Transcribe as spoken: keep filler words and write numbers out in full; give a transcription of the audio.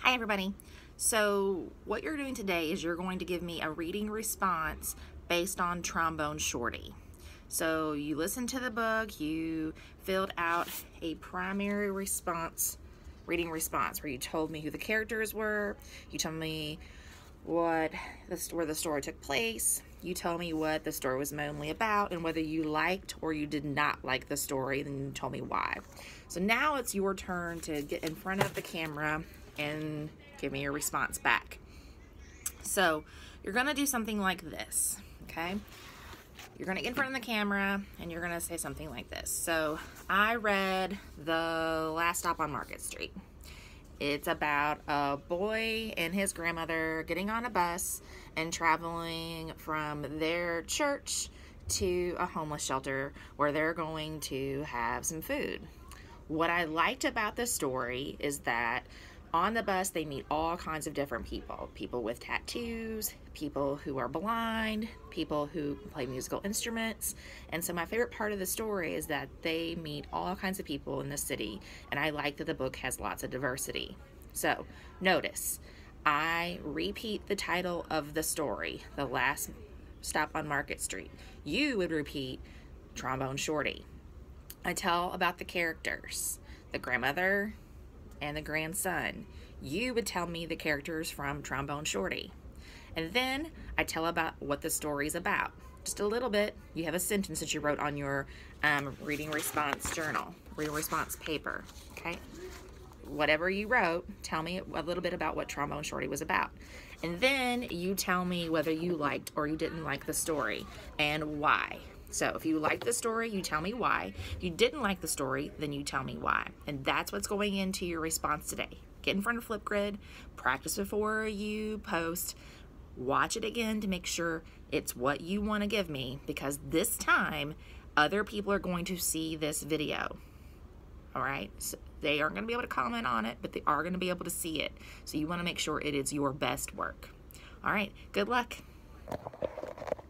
Hi everybody. So what you're doing today is you're going to give me a reading response based on Trombone Shorty. So you listened to the book, you filled out a primary response, reading response, where you told me who the characters were, you told me what this, where the story took place, you told me what the story was mainly about, and whether you liked or you did not like the story, then you told me why. So now it's your turn to get in front of the camera and give me your response back. So you're gonna do something like this, okay? You're gonna get in front of the camera and you're gonna say something like this. So I read The Last Stop on Market Street. It's about a boy and his grandmother getting on a bus and traveling from their church to a homeless shelter where they're going to have some food. What I liked about the story is that on the bus, they meet all kinds of different people. People with tattoos, people who are blind, people who play musical instruments. And so my favorite part of the story is that they meet all kinds of people in the city. And I like that the book has lots of diversity. So notice, I repeat the title of the story, The Last Stop on Market Street. You would repeat Trombone Shorty. I tell about the characters, the grandmother and the grandson. You would tell me the characters from Trombone Shorty. And then I tell about what the story's about. Just a little bit. You have a sentence that you wrote on your um, reading response journal, reading response paper, okay? Whatever you wrote, tell me a little bit about what Trombone Shorty was about. And then you tell me whether you liked or you didn't like the story and why. So if you liked the story, you tell me why. If you didn't like the story, then you tell me why. And that's what's going into your response today. Get in front of Flipgrid, practice before you post, watch it again to make sure it's what you want to give me, because this time other people are going to see this video. All right, so they aren't going to be able to comment on it, but they are going to be able to see it. So you want to make sure it is your best work. All right, good luck.